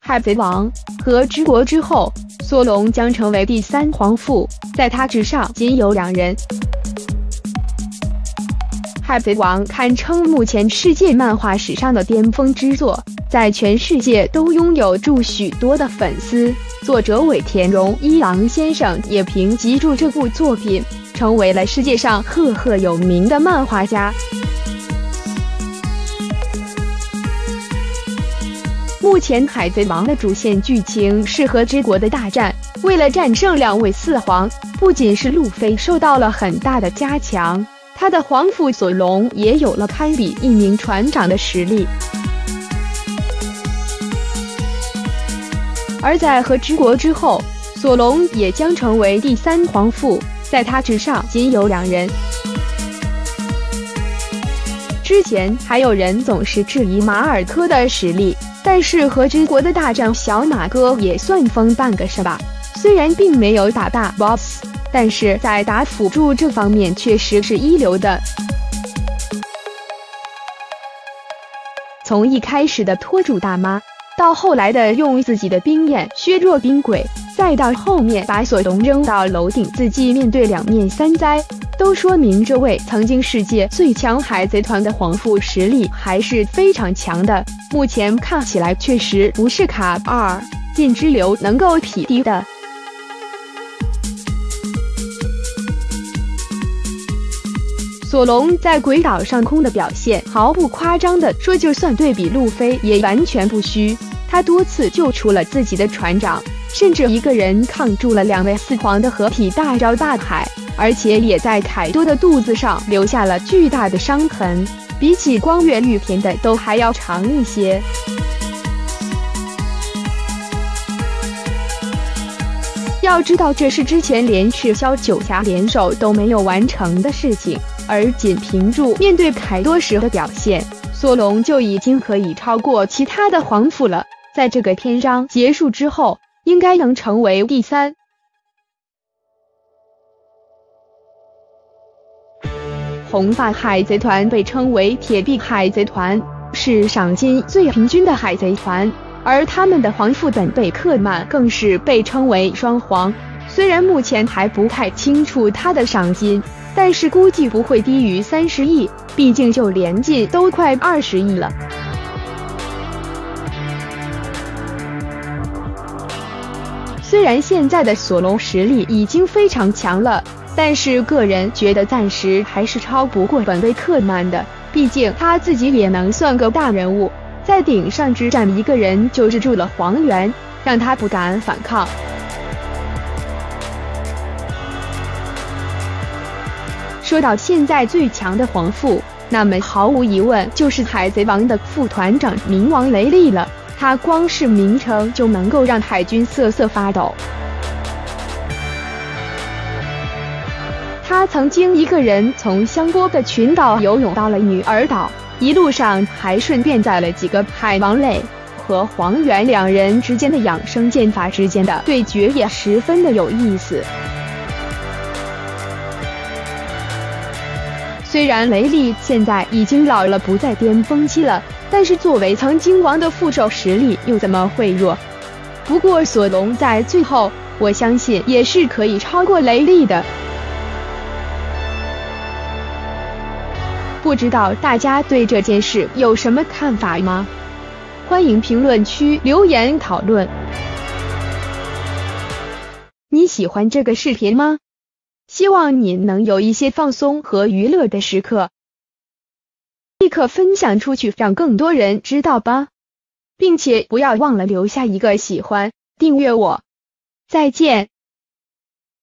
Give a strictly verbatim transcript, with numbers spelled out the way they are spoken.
海贼王和之国之后，索隆将成为第三皇父，在他之上仅有两人。海贼王堪称目前世界漫画史上的巅峰之作，在全世界都拥有住许多的粉丝。作者尾田荣一郎先生也评级住这部作品，成为了世界上赫赫有名的漫画家。目前海贼王的主线剧情是和之国的大战，为了战胜两位四皇，不仅是路飞受到了很大的加强，他的皇父索隆也有了堪比一名船长的实力。而在和之国之后，索隆也将成为第三皇父，在他之上仅有两人。之前还有人总是质疑马尔科的实力，但是和之国的大战，小马哥也算疯半个是吧？虽然并没有打大 boss， 但是在打辅助这方面确实是一流的。从一开始的拖住大妈，到后来的用自己的冰焰削弱冰鬼，再到后面把索隆扔到楼顶自己面对两面三灾，都说明这位曾经世界最强海贼团的皇父实力还是非常强的。目前看起来确实不是卡二进之流能够匹敌的。索隆在鬼岛上空的表现，毫不夸张的说，就算对比路飞也完全不虚。他多次救出了自己的船长，甚至一个人抗住了两位四皇的合体大招大海，而且也在凯多的肚子上留下了巨大的伤痕，比起光月玉田的都还要长一些。要知道，这是之前连赤霄九侠联手都没有完成的事情，而仅凭住面对凯多时的表现，索隆就已经可以超过其他的皇父了。在这个篇章结束之后，应该能成为第三。红发海贼团被称为铁臂海贼团，是赏金最平均的海贼团，而他们的皇父本贝克曼更是被称为双皇。虽然目前还不太清楚他的赏金，但是估计不会低于三十亿，毕竟就连进都快二十亿了。虽然现在的索隆实力已经非常强了，但是个人觉得暂时还是超不过本贝克曼的，毕竟他自己也能算个大人物，在顶上之战一个人就制住了黄猿，让他不敢反抗。说到现在最强的皇父，那么毫无疑问就是海贼王的副团长冥王雷利了，他光是名称就能够让海军瑟瑟发抖。他曾经一个人从香波的群岛游泳到了女儿岛，一路上还顺便载了几个海王类，和黄猿两人之间的养生剑法之间的对决也十分的有意思。虽然雷利现在已经老了，不在巅峰期了，但是作为曾经王的副手，实力又怎么会弱？不过索隆在最后，我相信也是可以超过雷利的。不知道大家对这件事有什么看法吗？欢迎评论区留言讨论。你喜欢这个视频吗？希望你能有一些放松和娱乐的时刻，立刻分享出去，让更多人知道吧，并且不要忘了留下一个喜欢，订阅我。再见。